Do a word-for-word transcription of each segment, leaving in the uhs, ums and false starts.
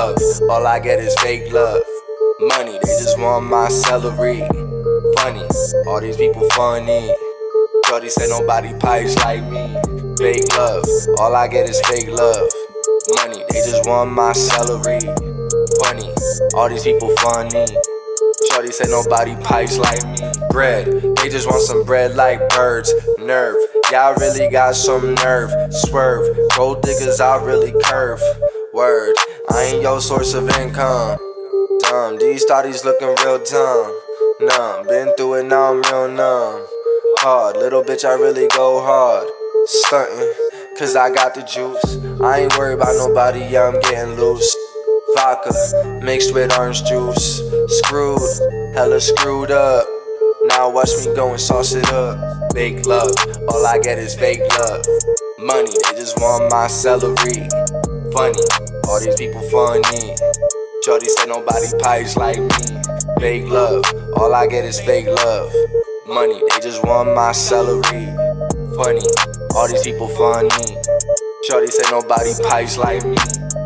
love, all I get is fake love. Money, they just want my celery. Funny, all these people funny. Shorty say nobody pipes like me. Fake love, all I get is fake love. Money, they just want my celery. Funny, all these people funny. Shorty say nobody pipes like me. Bread, they just want some bread like birds. Nerve, y'all really got some nerve. Swerve, gold diggers, I really curve. Word, I ain't your source of income. Dumb, these thotties looking real dumb. Numb, been through it, now I'm real numb. Hard, little bitch, I really go hard. Stuntin', cause I got the juice. I ain't worried about nobody, yeah, I'm getting loose. Vodka, mixed with orange juice. Screwed, hella screwed up. Now watch me go and sauce it up. Fake love, all I get is fake love. Money, they just want my celery. Funny, all these people funny. Shorty say nobody pipes like me. Fake love, all I get is fake love. Money, they just want my celery. Funny, all these people funny. Shorty say nobody pipes like me.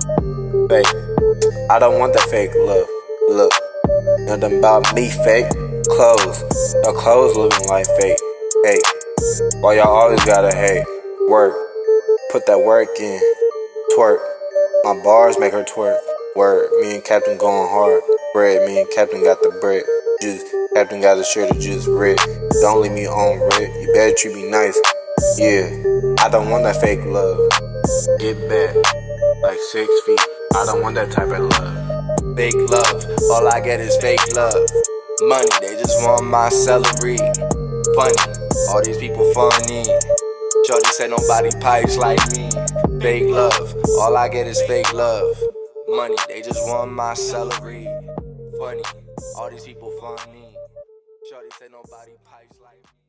Fake, I don't want that fake love. Look, nothing about me fake. Clothes, no clothes looking like fake. Fake, why y'all always gotta hate? Work, put that work in. Twerk, my bars make her twerk. Word, me and Captain going hard. Bread, me and Captain got the bread. Juice, Captain got the shirt of juice red. Don't leave me on red, you better treat me nice. Yeah, I don't want that fake love. Get back, like six feet. I don't want that type of love. Fake love, all I get is fake love. Money, they just want my celery. Funny, all these people funny. Shorty say nobody pipes like me. Fake love, all I get is fake love. Money, they just want my celery. Funny, all these people funny. Shorty say nobody pipes like me.